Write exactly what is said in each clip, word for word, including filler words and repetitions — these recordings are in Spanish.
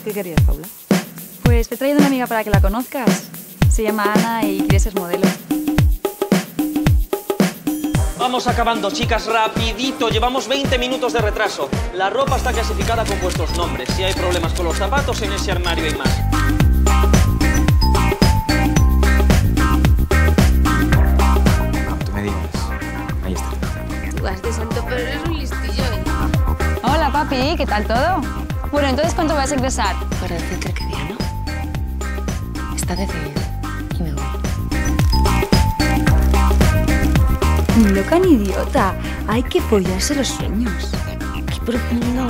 ¿Qué querías, Paula? Pues te he traído una amiga para que la conozcas. Se llama Ana y quiere ser modelo. Vamos acabando, chicas, rapidito. Llevamos veinte minutos de retraso. La ropa está clasificada con vuestros nombres. Si hay problemas con los zapatos, en ese armario hay más. Como tú me digas. Ahí está. Tú vas de santo, pero eres un listillo, ¿eh? Hola, papi. ¿Qué tal todo? Bueno, entonces, ¿cuánto vas a ingresar? Para decirte que día, ¿no? Está decidido. Y me voy. Ni loca ni idiota. Hay que follarse los sueños. Qué profundo.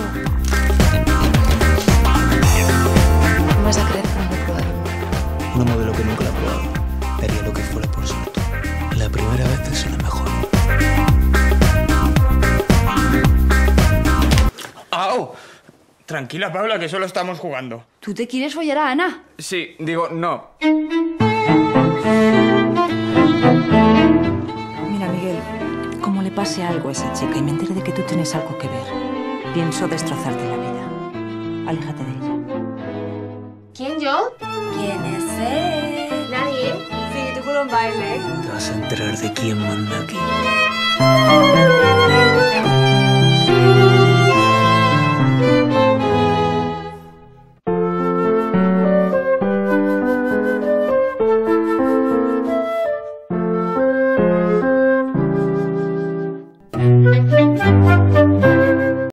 Vas a creer que no lo he probado. Una modelo que nunca la ha probado. Haría lo que fuera por ser tú. La primera vez es la mejor. ¡Au! Tranquila, Paula, que solo estamos jugando. ¿Tú te quieres follar a Ana? Sí, digo, no. Mira, Miguel, como le pase algo a esa chica y me entere de que tú tienes algo que ver, pienso destrozarte la vida. Aléjate de ella. ¿Quién, yo? ¿Quién es él? Nadie. Sí, tú con un baile. Te vas a enterar de quién manda aquí.